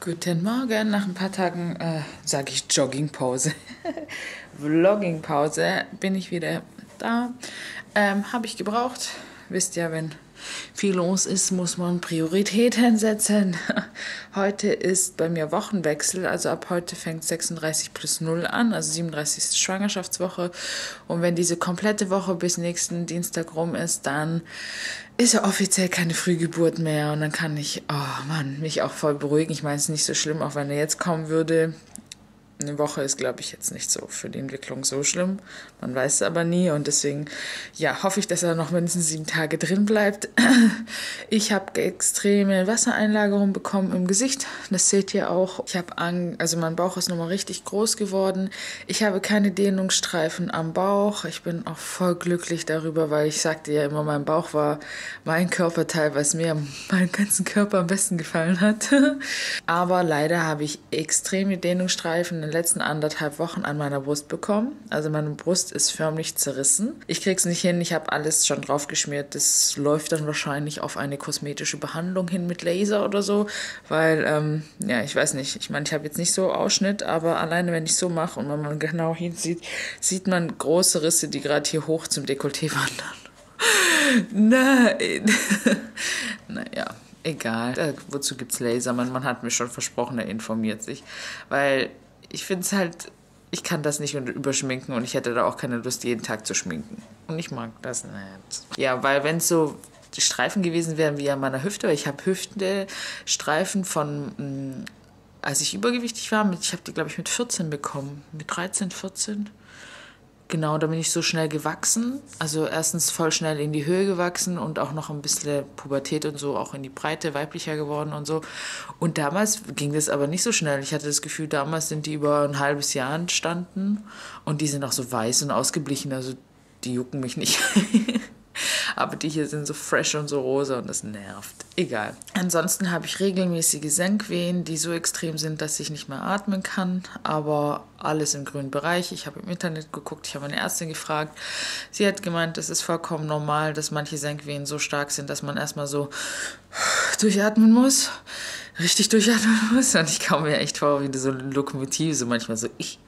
Guten Morgen, nach ein paar Tagen, sage ich Joggingpause, Vloggingpause, bin ich wieder da. Habe ich gebraucht. Wisst ja, wenn viel los ist, muss man Prioritäten setzen. Heute ist bei mir Wochenwechsel, also ab heute fängt 36+0 an, also 37. Schwangerschaftswoche. Und wenn diese komplette Woche bis nächsten Dienstag rum ist, dann ist ja offiziell keine Frühgeburt mehr und dann kann ich, mich auch voll beruhigen. Ich meine, es ist nicht so schlimm, auch wenn er jetzt kommen würde. Eine Woche ist, glaube ich, jetzt nicht so für die Entwicklung so schlimm. Man weiß es aber nie und deswegen, ja, hoffe ich, dass er noch mindestens 7 Tage drin bleibt. Ich habe extreme Wassereinlagerung bekommen im Gesicht. Das seht ihr auch. Ich habe also mein Bauch ist nochmal richtig groß geworden. Ich habe keine Dehnungsstreifen am Bauch. Ich bin auch voll glücklich darüber, weil ich sagte ja immer, mein Bauch war mein Körperteil, was mir meinen ganzen Körper am besten gefallen hat. Aber leider habe ich extreme Dehnungsstreifen in den letzten 1,5 Wochen an meiner Brust bekommen. Also meine Brust ist förmlich zerrissen. Ich krieg's nicht hin, ich habe alles schon drauf geschmiert. Das läuft dann wahrscheinlich auf eine kosmetische Behandlung hin mit Laser oder so, weil, ich weiß nicht, ich meine, ich habe jetzt nicht so Ausschnitt, aber alleine wenn ich so mache und wenn man genau hinsieht, sieht man große Risse, die gerade hier hoch zum Dekolleté wandern. Nein. Naja. Egal, wozu gibt's Laser? Man hat mir schon versprochen, er informiert sich. Weil ich finde es halt, ich kann das nicht überschminken und ich hätte da auch keine Lust, jeden Tag zu schminken. Und ich mag das nicht. Ja, weil wenn es so Streifen gewesen wären wie an meiner Hüfte, weil ich habe Hüftstreifen von, als ich übergewichtig war, ich habe die, glaube ich, mit 14 bekommen. Mit 13, 14. Genau, da bin ich so schnell gewachsen. Also erstens voll schnell in die Höhe gewachsen und auch noch ein bisschen Pubertät und so, auch in die Breite, weiblicher geworden und so. Und damals ging das aber nicht so schnell. Ich hatte das Gefühl, damals sind die über ein halbes Jahr entstanden und die sind auch so weiß und ausgeblichen, also die jucken mich nicht. Aber die hier sind so fresh und so rosa und das nervt. Egal. Ansonsten habe ich regelmäßige Senkwehen, die so extrem sind, dass ich nicht mehr atmen kann. Aber alles im grünen Bereich. Ich habe im Internet geguckt, ich habe eine Ärztin gefragt. Sie hat gemeint, es ist vollkommen normal, dass manche Senkwehen so stark sind, dass man erstmal so durchatmen muss. Richtig durchatmen muss. Und ich komme mir echt vor wie so eine Lokomotive, so manchmal so ich.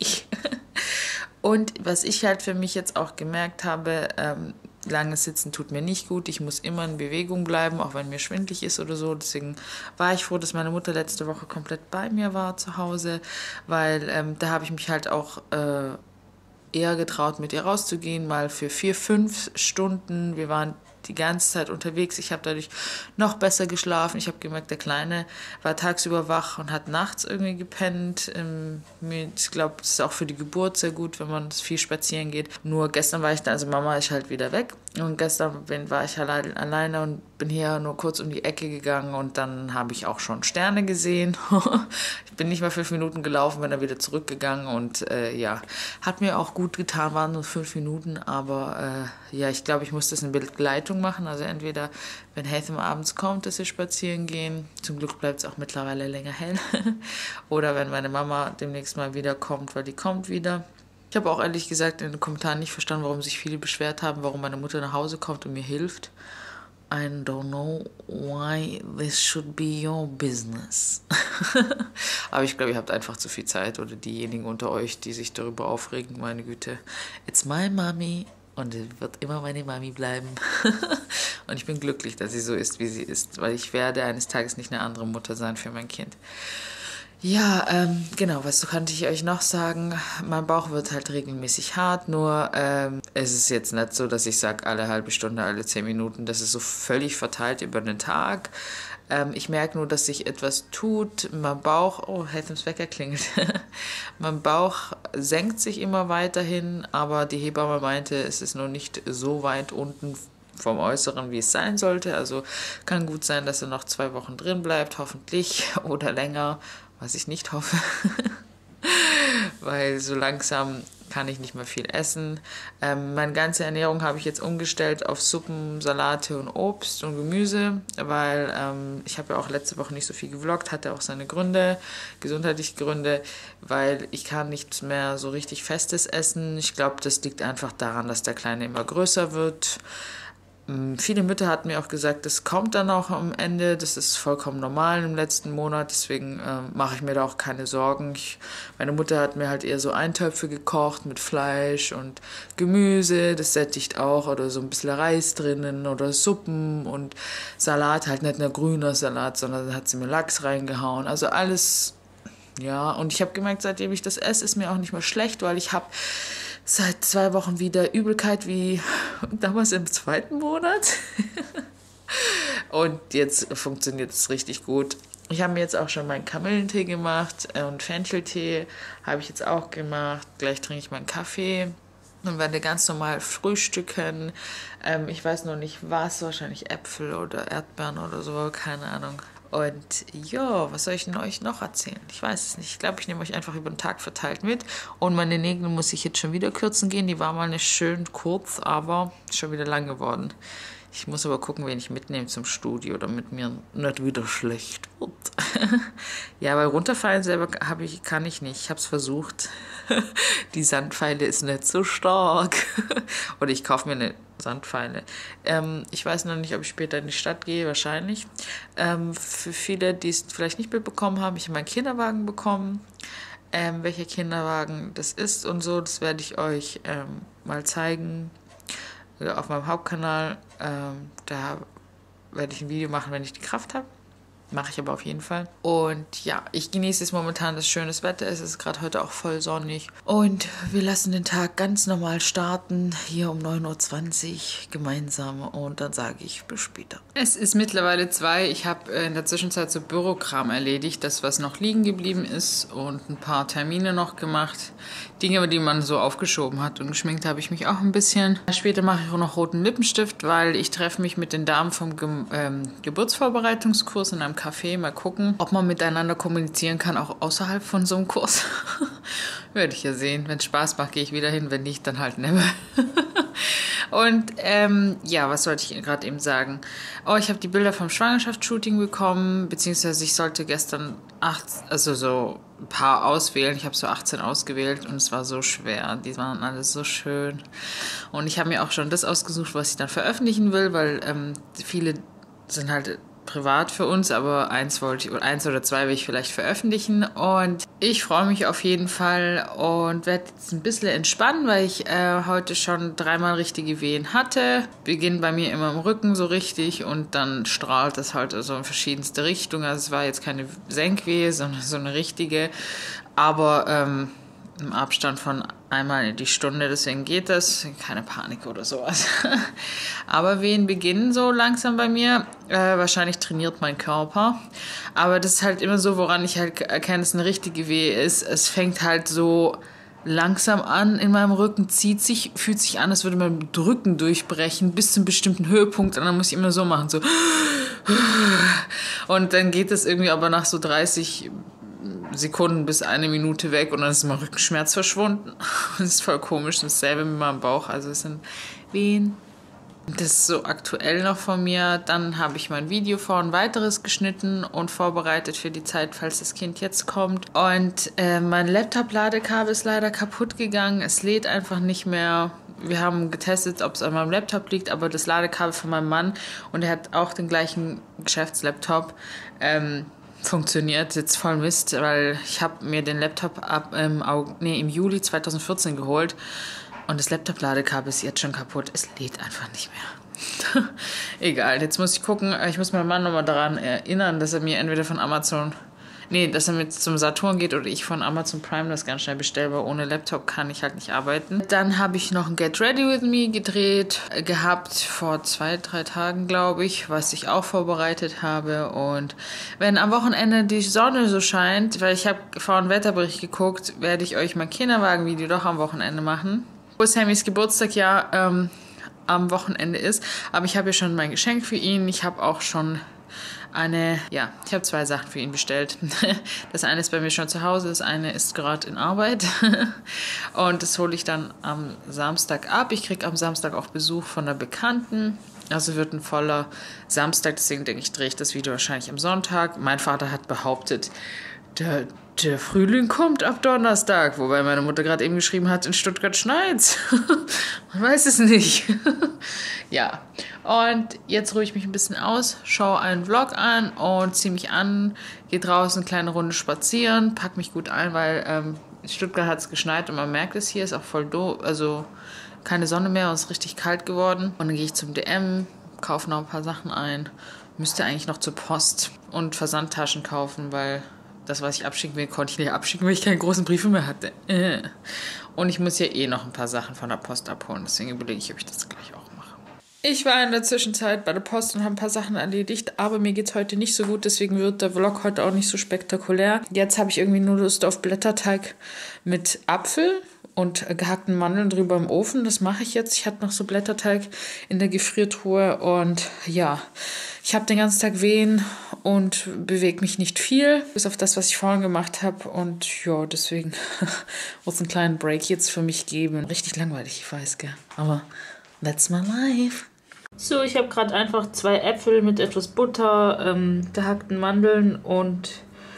Und was ich halt für mich jetzt auch gemerkt habe, langes Sitzen tut mir nicht gut. Ich muss immer in Bewegung bleiben, auch wenn mir schwindelig ist oder so. Deswegen war ich froh, dass meine Mutter letzte Woche komplett bei mir war zu Hause, weil da habe ich mich halt auch eher getraut, mit ihr rauszugehen, mal für 4, 5 Stunden. Wir waren die ganze Zeit unterwegs. Ich habe dadurch noch besser geschlafen. Ich habe gemerkt, der Kleine war tagsüber wach und hat nachts irgendwie gepennt. Ich glaube, das ist auch für die Geburt sehr gut, wenn man viel spazieren geht. Nur gestern war ich da, also Mama ist halt wieder weg. Und gestern war ich alleine und bin hier nur kurz um die Ecke gegangen und dann habe ich auch schon Sterne gesehen. Ich bin nicht mal 5 Minuten gelaufen, bin dann wieder zurückgegangen und hat mir auch gut getan, waren nur 5 Minuten, aber ich glaube, ich muss das in Begleitung machen, also entweder, wenn Hatham abends kommt, dass wir spazieren gehen, zum Glück bleibt es auch mittlerweile länger hell, oder wenn meine Mama demnächst mal wiederkommt, weil die kommt wieder. Ich habe auch ehrlich gesagt in den Kommentaren nicht verstanden, warum sich viele beschwert haben, warum meine Mutter nach Hause kommt und mir hilft. I don't know why this should be your business. Aber ich glaube, ihr habt einfach zu viel Zeit oder diejenigen unter euch, die sich darüber aufregen, meine Güte. It's my mommy und es wird immer meine Mami bleiben. Und ich bin glücklich, dass sie so ist, wie sie ist, weil ich werde eines Tages nicht eine andere Mutter sein für mein Kind. Ja, genau, was könnte ich euch noch sagen? Mein Bauch wird halt regelmäßig hart, nur es ist jetzt nicht so, dass ich sage, alle halbe Stunde, alle 10 Minuten, das ist so völlig verteilt über den Tag. Ich merke nur, dass sich etwas tut. Mein Bauch, Hathams Wecker klingelt. Mein Bauch senkt sich immer weiterhin, aber die Hebamme meinte, es ist noch nicht so weit unten vom Äußeren, wie es sein sollte. Also kann gut sein, dass er noch 2 Wochen drin bleibt, hoffentlich, oder länger, was ich nicht hoffe. Weil so langsam kann ich nicht mehr viel essen. Meine ganze Ernährung habe ich jetzt umgestellt auf Suppen, Salate und Obst und Gemüse, weil ich habe ja auch letzte Woche nicht so viel gevloggt, hatte auch seine Gründe, gesundheitliche Gründe, weil ich kann nichts mehr so richtig Festes essen. Ich glaube, das liegt einfach daran, dass der Kleine immer größer wird. Viele Mütter hatten mir auch gesagt, das kommt dann auch am Ende, das ist vollkommen normal im letzten Monat, deswegen mache ich mir da auch keine Sorgen. Meine Mutter hat mir halt eher so Eintöpfe gekocht mit Fleisch und Gemüse, das sättigt auch, oder so ein bisschen Reis drinnen oder Suppen und Salat, halt nicht nur grüner Salat, sondern da hat sie mir Lachs reingehauen, also alles, ja. Und ich habe gemerkt, seitdem ich das esse, ist mir auch nicht mehr schlecht, weil ich habe seit 2 Wochen wieder Übelkeit wie damals im 2. Monat. Und jetzt funktioniert es richtig gut. Ich habe mir jetzt auch schon meinen Kamillentee gemacht und Fencheltee habe ich jetzt auch gemacht. Gleich trinke ich meinen Kaffee und werde ganz normal frühstücken. Ich weiß noch nicht was, wahrscheinlich Äpfel oder Erdbeeren oder so, keine Ahnung. Und ja, was soll ich denn euch noch erzählen? Ich weiß es nicht. Ich glaube, ich nehme euch einfach über den Tag verteilt mit. Und meine Nägel muss ich jetzt schon wieder kürzen gehen. Die war mal nicht schön kurz, aber schon wieder lang geworden. Ich muss aber gucken, wen ich mitnehme zum Studio, damit mir nicht wieder schlecht wird. Ja, weil runterfallen selber kann ich nicht. Ich habe es versucht. Die Sandpfeile ist nicht so stark. Oder ich kaufe mir eine Sandpfeile. Ich weiß noch nicht, ob ich später in die Stadt gehe, wahrscheinlich. Für viele, die es vielleicht nicht mitbekommen haben, ich habe meinen Kinderwagen bekommen. Welcher Kinderwagen das ist und so, das werde ich euch mal zeigen auf meinem Hauptkanal. Da werde ich ein Video machen, wenn ich die Kraft habe. Mache ich aber auf jeden Fall. Und ja, ich genieße es momentan, das schönes Wetter. Es ist gerade heute auch voll sonnig. Und wir lassen den Tag ganz normal starten. Hier um 9:20 Uhr gemeinsam. Und dann sage ich bis später. Es ist mittlerweile 2. Ich habe in der Zwischenzeit so Bürokram erledigt. Das, was noch liegen geblieben ist. Und ein paar Termine noch gemacht. Dinge, die man so aufgeschoben hat. Und geschminkt habe ich mich auch ein bisschen. Später mache ich auch noch roten Lippenstift, weil ich treffe mich mit den Damen vom Geburtsvorbereitungskurs in einem Café. Mal gucken, ob man miteinander kommunizieren kann, auch außerhalb von so einem Kurs. Werde ich ja sehen. Wenn es Spaß macht, gehe ich wieder hin. Wenn nicht, dann halt never. Und ja, was sollte ich gerade eben sagen? Oh, ich habe die Bilder vom Schwangerschaftsshooting bekommen, beziehungsweise ich sollte gestern so ein paar auswählen. Ich habe so 18 ausgewählt und es war so schwer. Die waren alle so schön. Und ich habe mir auch schon das ausgesucht, was ich dann veröffentlichen will, weil viele sind halt privat für uns, aber eins oder zwei will ich vielleicht veröffentlichen. Und ich freue mich auf jeden Fall und werde jetzt ein bisschen entspannen, weil ich heute schon 3-mal richtige Wehen hatte. Beginnt bei mir immer im Rücken so richtig und dann strahlt das halt so in verschiedenste Richtungen. Also es war jetzt keine Senkwehe, sondern so eine richtige, aber im Abstand von einmal in die Stunde, deswegen geht das. Keine Panik oder sowas. Aber Wehen beginnen so langsam bei mir. Wahrscheinlich trainiert mein Körper. Aber das ist halt immer so, woran ich halt erkenne, dass es eine richtige Wehe ist. Es fängt halt so langsam an in meinem Rücken, fühlt sich an, als würde man Drücken durchbrechen bis zu einem bestimmten Höhepunkt. Und dann muss ich immer so machen, so. Und dann geht es irgendwie aber nach so 30 Sekunden bis 1 Minute weg und dann ist mein Rückenschmerz verschwunden. Das ist voll komisch. Dasselbe mit meinem Bauch. Also es sind Wehen. Das ist so aktuell noch von mir. Dann habe ich mein Video vor ein weiteres geschnitten und vorbereitet für die Zeit, falls das Kind jetzt kommt. Und mein Laptop-Ladekabel ist leider kaputt gegangen. Es lädt einfach nicht mehr. Wir haben getestet, ob es an meinem Laptop liegt, aber das Ladekabel von meinem Mann, und er hat auch den gleichen Geschäftslaptop, funktioniert jetzt voll Mist, weil ich habe mir den Laptop im Juli 2014 geholt und das Laptop-Ladekabel ist jetzt schon kaputt. Es lädt einfach nicht mehr. Egal, jetzt muss ich gucken. Ich muss meinen Mann nochmal daran erinnern, dass er mir entweder von dass er mit zum Saturn geht oder ich von Amazon Prime das ganz schnell bestelle, weil ohne Laptop kann ich halt nicht arbeiten. Dann habe ich noch ein Get Ready With Me gedreht gehabt vor 2-3 Tagen, glaube ich, was ich auch vorbereitet habe. Und wenn am Wochenende die Sonne so scheint, weil ich habe vorhin Wetterbericht geguckt, werde ich euch mein Kinderwagen-Video doch am Wochenende machen. Wo Sammys Geburtstag am Wochenende ist. Aber ich habe ja schon mein Geschenk für ihn. Ich habe auch schon ich habe 2 Sachen für ihn bestellt. Das eine ist bei mir schon zu Hause, das eine ist gerade in Arbeit. Und das hole ich dann am Samstag ab. Ich kriege am Samstag auch Besuch von einer Bekannten. Also wird ein voller Samstag, deswegen denke ich, drehe ich das Video wahrscheinlich am Sonntag. Mein Vater hat behauptet, der Frühling kommt ab Donnerstag, wobei meine Mutter gerade eben geschrieben hat, in Stuttgart schneit's. Man weiß es nicht. Ja, Und jetzt ruhe ich mich ein bisschen aus, schaue einen Vlog an und ziehe mich an, gehe draußen eine kleine Runde spazieren, packe mich gut ein, weil in Stuttgart hat es geschneit und man merkt es hier, ist auch voll doof, also keine Sonne mehr und es ist richtig kalt geworden. Und dann gehe ich zum DM, kaufe noch ein paar Sachen ein, müsste eigentlich noch zur Post und Versandtaschen kaufen, weil das, was ich abschicken will, konnte ich nicht abschicken, weil ich keine großen Briefe mehr hatte. Und ich muss ja eh noch ein paar Sachen von der Post abholen, deswegen überlege ich, ob ich das gleich auch mache. Ich war in der Zwischenzeit bei der Post und habe ein paar Sachen erledigt, aber mir geht es heute nicht so gut, deswegen wird der Vlog heute auch nicht so spektakulär. Jetzt habe ich irgendwie nur Lust auf Blätterteig mit Apfel und gehackten Mandeln drüber im Ofen. Das mache ich jetzt. Ich hatte noch so Blätterteig in der Gefriertruhe und ja, ich habe den ganzen Tag Wehen und bewege mich nicht viel, bis auf das, was ich vorhin gemacht habe. Und ja, deswegen muss es einen kleinen Break jetzt für mich geben. Richtig langweilig, ich weiß, gell? Aber that's my life. So, ich habe gerade einfach 2 Äpfel mit etwas Butter, gehackten Mandeln und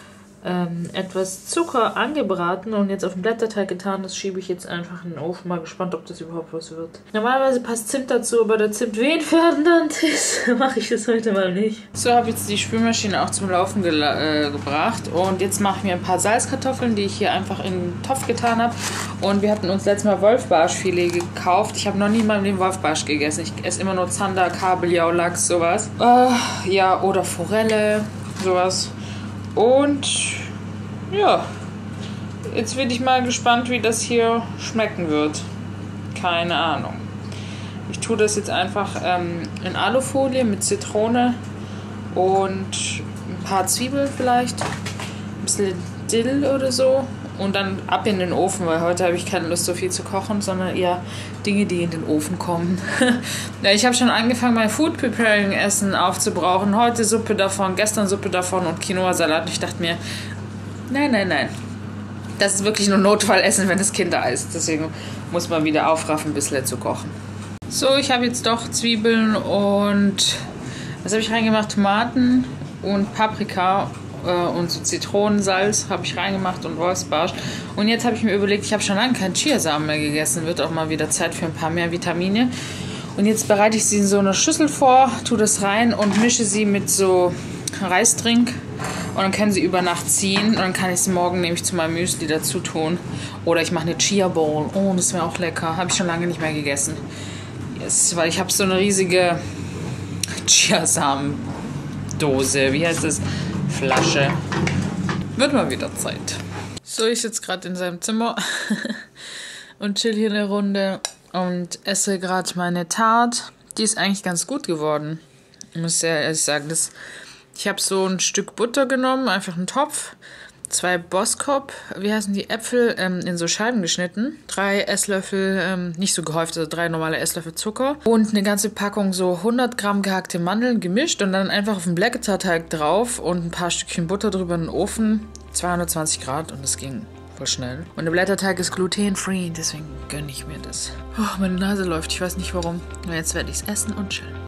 etwas Zucker angebraten und jetzt auf den Blätterteig getan. Das schiebe ich jetzt einfach in den Ofen. Mal gespannt, ob das überhaupt was wird. Normalerweise passt Zimt dazu, aber der Zimt wehenfördernd ist, mache ich das heute mal nicht. So, habe jetzt die Spülmaschine auch zum Laufen gebracht und jetzt mache ich mir ein paar Salzkartoffeln, die ich hier einfach in den Topf getan habe. Und wir hatten uns letztes Mal Wolfbarschfilet gekauft. Ich habe noch nie mal den Wolfbarsch gegessen. Ich esse immer nur Zander, Kabeljau, Lachs, sowas. Ja, oder Forelle, sowas. Und ja, jetzt bin ich mal gespannt, wie das hier schmecken wird. Keine Ahnung. Ich tue das jetzt einfach in Alufolie mit Zitrone und ein paar Zwiebeln vielleicht, ein bisschen Dill oder so und dann ab in den Ofen, weil heute habe ich keine Lust so viel zu kochen, sondern eher Dinge, die in den Ofen kommen. Ja, ich habe schon angefangen, mein Food Preparing Essen aufzubrauchen. Heute Suppe davon, gestern Suppe davon und Quinoa-Salat. Und ich dachte mir, nein. Das ist wirklich nur Notfallessen, wenn das Kind da ist. Deswegen muss man wieder aufraffen, ein bisschen zu kochen. So, ich habe jetzt doch Zwiebeln und was habe ich reingemacht? Tomaten und Paprika und so Zitronensalz habe ich reingemacht und Wolfsbarsch. Und jetzt habe ich mir überlegt, ich habe schon lange keinen Chiasamen mehr gegessen. Wird auch mal wieder Zeit für ein paar mehr Vitamine. Und jetzt bereite ich sie in so einer Schüssel vor, tue das rein und mische sie mit so Reisdrink. Und dann können sie über Nacht ziehen. Und dann kann ich sie morgen nämlich zu meinem Müsli dazu tun. Oder ich mache eine Chia Bowl. Oh, das wäre auch lecker. Habe ich schon lange nicht mehr gegessen. Yes, weil ich habe so eine riesige Chiasamen-Dose. Wie heißt das? Flasche. Wird mal wieder Zeit. So, ich sitze gerade in seinem Zimmer und chill hier eine Runde und esse gerade meine Tart. Die ist eigentlich ganz gut geworden. Ich muss sehr ehrlich sagen, ich habe so ein Stück Butter genommen, einfach einen Topf, 2 Boskop, wie heißen die, Äpfel in so Scheiben geschnitten, 3 Esslöffel, nicht so gehäuft, also 3 normale Esslöffel Zucker und eine ganze Packung so 100 Gramm gehackte Mandeln gemischt und dann einfach auf den Blätterteig drauf und ein paar Stückchen Butter drüber in den Ofen, 220 Grad und das ging voll schnell. Und der Blätterteig ist glutenfree, deswegen gönne ich mir das. Oh, meine Nase läuft, ich weiß nicht warum. Und jetzt werde ich es essen und chillen.